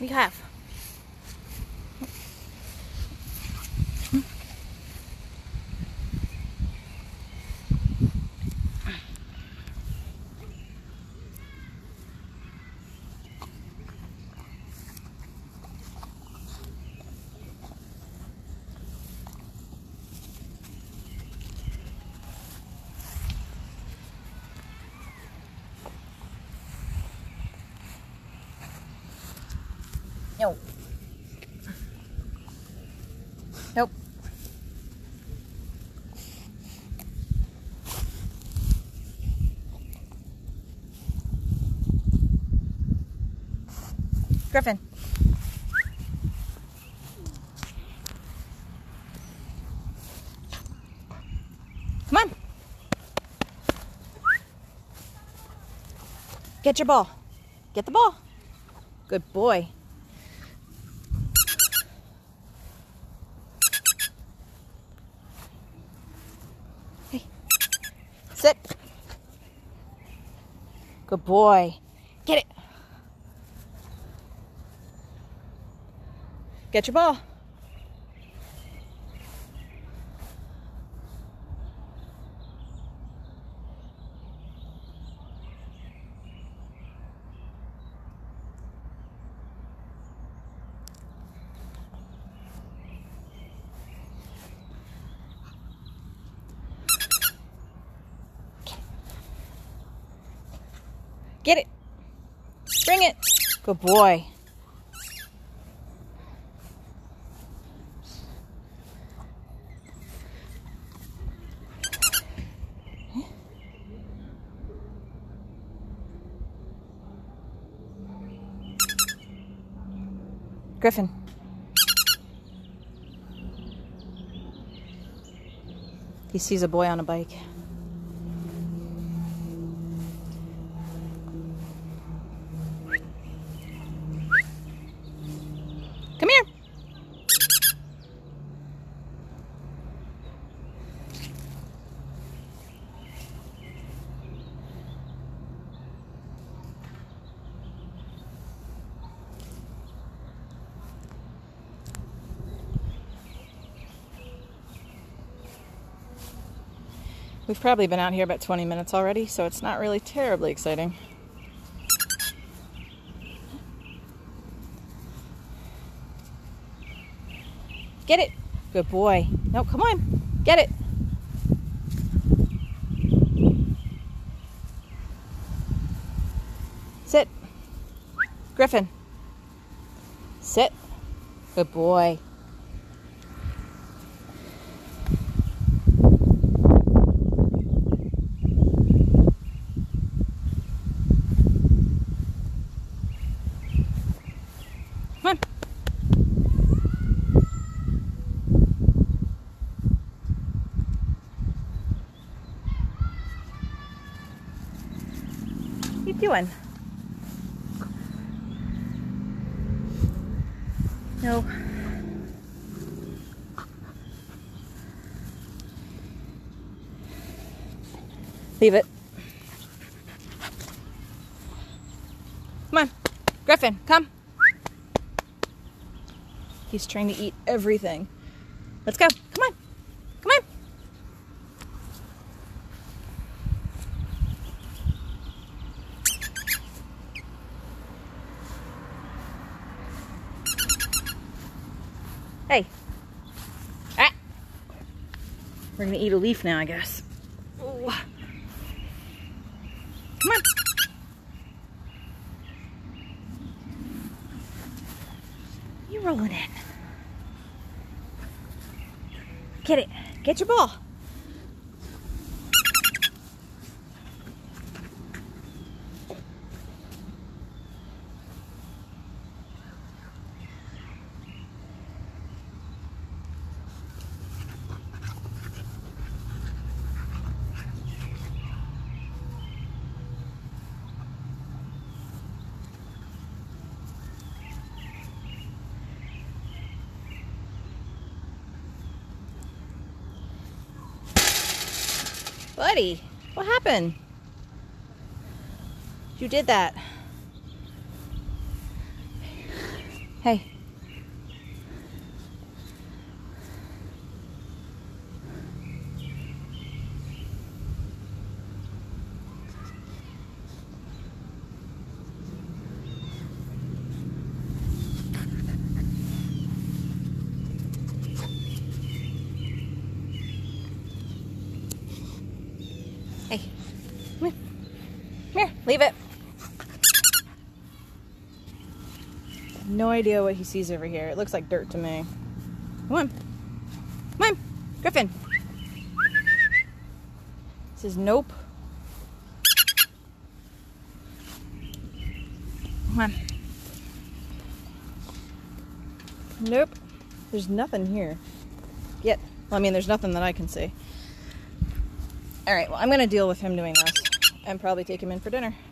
do you have? No. Nope. Griffin. Come on. Get your ball. Get the ball. Good boy. Hey. Sit. Good boy. Get it. Get your ball. Get it. Bring it. Good boy. Griffin. He sees a boy on a bike. Come here. We've probably been out here about 20 minutes already, so it's not really terribly exciting. Get it. Good boy. No, come on. Get it. Sit. Griffin. Sit. Good boy. Come on. What are you doing? No. Leave it. Come on. Griffin, come. He's trying to eat everything. Let's go. Come on. Come on. Hey. Ah. We're going to eat a leaf now, I guess. Ooh. Come on. You rolling in. Get it. Get your ball. Buddy, what happened? You did that. Hey. Hey, come here. Come here, leave it. No idea what he sees over here. It looks like dirt to me. Come on. Come on, Griffin. Says nope. Come on. Nope. There's nothing here. Yet. Well, I mean, there's nothing that I can see. Alright, well, I'm going to deal with him doing this and probably take him in for dinner.